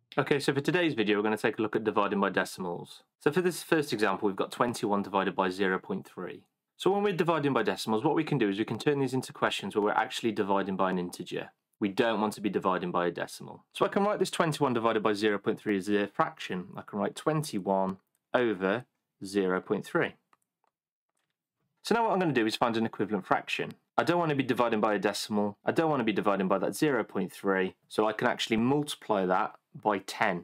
Okay, so for today's video, we're going to take a look at dividing by decimals. So for this first example, we've got 21 divided by 0.3. So when we're dividing by decimals, what we can do is we can turn these into questions where we're actually dividing by an integer. We don't want to be dividing by a decimal. So I can write this 21 divided by 0.3 as a fraction. I can write 21 over 0.3. So now what I'm going to do is find an equivalent fraction. I don't want to be dividing by a decimal. I don't want to be dividing by that 0.3. So I can actually multiply that by 10.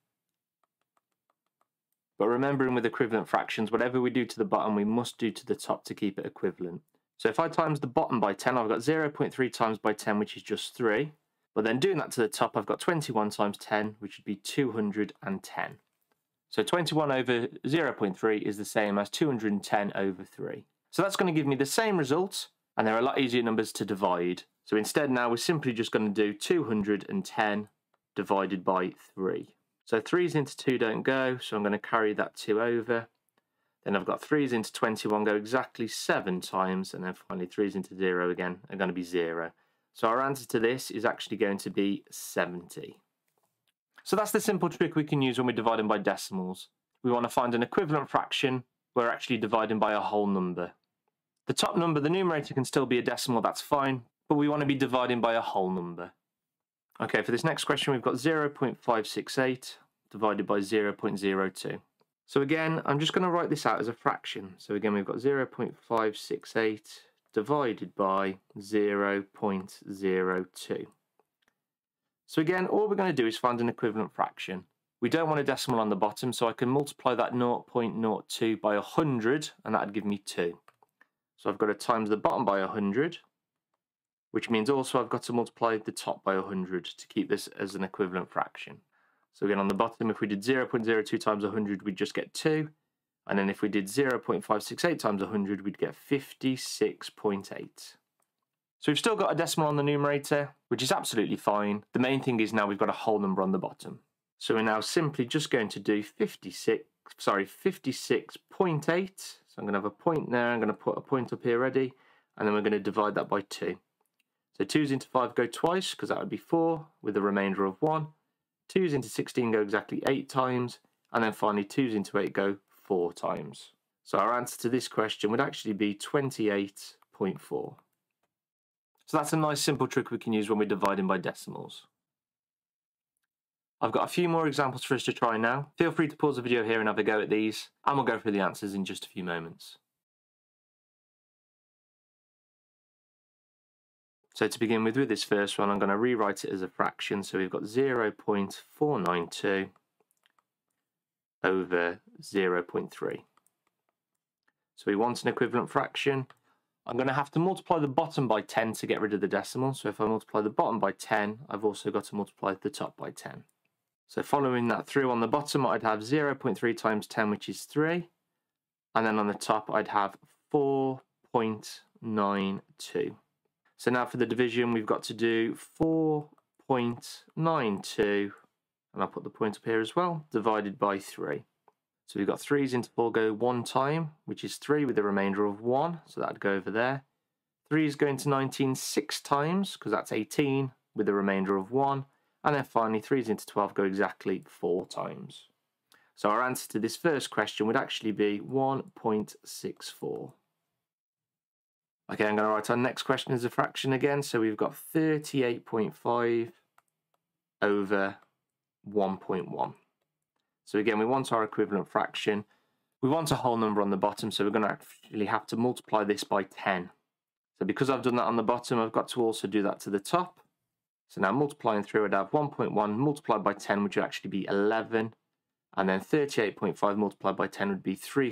But remembering with equivalent fractions, whatever we do to the bottom, we must do to the top to keep it equivalent. So if I times the bottom by 10, I've got 0.3 times by 10, which is just 3. But then doing that to the top, I've got 21 times 10, which would be 210. So 21 over 0.3 is the same as 210 over 3. So that's going to give me the same result, and they're a lot easier numbers to divide. So instead now we're simply just going to do 210 divided by 3. So 3's into 2 don't go, so I'm going to carry that 2 over. Then I've got 3's into 21 go exactly 7 times, and then finally 3's into 0 again are going to be 0. So our answer to this is actually going to be 70. So that's the simple trick we can use when we're dividing by decimals. We want to find an equivalent fraction. We're actually dividing by a whole number. The top number, the numerator, can still be a decimal, that's fine, but we want to be dividing by a whole number. Okay, for this next question, we've got 0.568 divided by 0.02. So again, I'm just going to write this out as a fraction. So again, we've got 0.568 divided by 0.02. So again, all we're going to do is find an equivalent fraction. We don't want a decimal on the bottom, so I can multiply that 0.02 by 100, and that would give me 2. So I've got to times the bottom by 100, which means also I've got to multiply the top by 100 to keep this as an equivalent fraction. So again, on the bottom, if we did 0.02 times 100, we'd just get 2. And then if we did 0.568 times 100, we'd get 56.8. So we've still got a decimal on the numerator, which is absolutely fine. The main thing is now we've got a whole number on the bottom. So we're now simply just going to do 56.8. So I'm going to have a point there, I'm going to put a point up here ready, and then we're going to divide that by 2. So 2's into 5 go twice, because that would be 4, with a remainder of 1. 2's into 16 go exactly 8 times, and then finally 2's into 8 go 4 times. So our answer to this question would actually be 28.4. So that's a nice simple trick we can use when we're dividing by decimals. I've got a few more examples for us to try now. Feel free to pause the video here and have a go at these, and we'll go through the answers in just a few moments. So to begin with this first one, I'm going to rewrite it as a fraction. So we've got 0.492 over 0.3. So we want an equivalent fraction. I'm going to have to multiply the bottom by 10 to get rid of the decimal. So if I multiply the bottom by 10, I've also got to multiply the top by 10. So following that through, on the bottom I'd have 0.3 times 10, which is 3. And then on the top I'd have 4.92. So now for the division, we've got to do 4.92, and I'll put the point up here as well, divided by 3. So we've got 3's into 4 go 1 time, which is 3 with a remainder of 1, so that'd go over there. 3's going to 19 6 times, because that's 18, with a remainder of 1. And then finally 3's into 12 go exactly 4 times. So our answer to this first question would actually be 1.64. Okay, I'm going to write our next question as a fraction again. So we've got 38.5 over 1.1. So again, we want our equivalent fraction. We want a whole number on the bottom, so we're going to actually have to multiply this by 10. So because I've done that on the bottom, I've got to also do that to the top. So now multiplying through, I'd have 1.1 multiplied by 10, which would actually be 11. And then 38.5 multiplied by 10 would be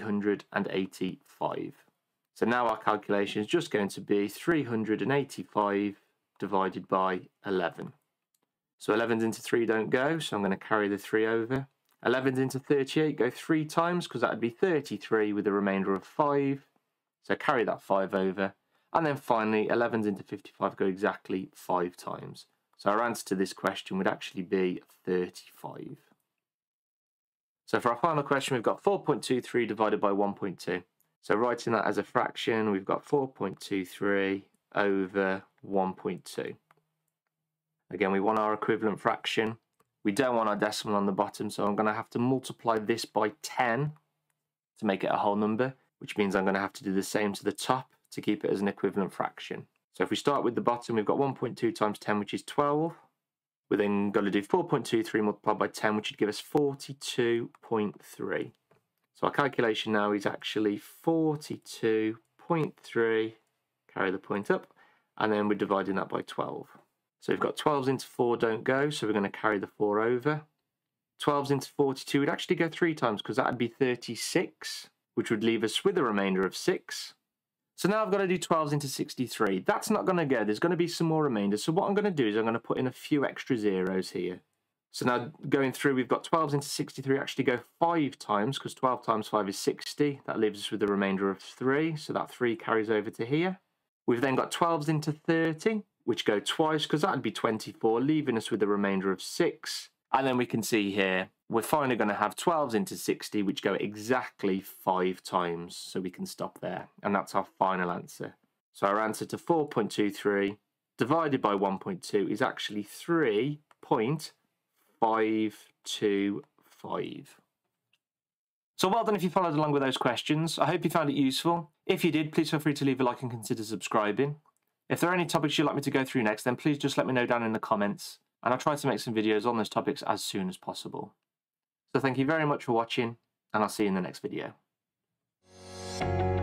385. So now our calculation is just going to be 385 divided by 11. So 11's into 3 don't go, so I'm going to carry the 3 over. 11's into 38 go 3 times, because that would be 33 with a remainder of 5. So carry that 5 over. And then finally, 11's into 55 go exactly 5 times. So our answer to this question would actually be 35. So for our final question, we've got 4.23 divided by 1.2. So writing that as a fraction, we've got 4.23 over 1.2. Again, we want our equivalent fraction. We don't want our decimal on the bottom, so I'm going to have to multiply this by 10 to make it a whole number, which means I'm going to have to do the same to the top to keep it as an equivalent fraction. So if we start with the bottom, we've got 1.2 times 10, which is 12. We're then going to do 4.23 multiplied by 10, which would give us 42.3. So our calculation now is actually 42.3, carry the point up, and then we're dividing that by 12. So we've got 12s into 4 don't go, so we're going to carry the 4 over. 12s into 42 would actually go 3 times because that would be 36, which would leave us with a remainder of 6. So now I've got to do 12s into 63. That's not going to go. There's going to be some more remainders. So what I'm going to do is I'm going to put in a few extra zeros here. So now going through, we've got 12s into 63 actually go 5 times because 12 times 5 is 60. That leaves us with a remainder of 3. So that 3 carries over to here. We've then got 12s into 30, which go twice because that would be 24, leaving us with a remainder of 6. And then we can see here, we're finally going to have 12s into 60, which go exactly 5 times. So we can stop there. And that's our final answer. So our answer to 4.23 divided by 1.2 is actually 3.525. So well done if you followed along with those questions. I hope you found it useful. If you did, please feel free to leave a like and consider subscribing. If there are any topics you'd like me to go through next, then please just let me know down in the comments. And I'll try to make some videos on those topics as soon as possible. So thank you very much for watching, and I'll see you in the next video.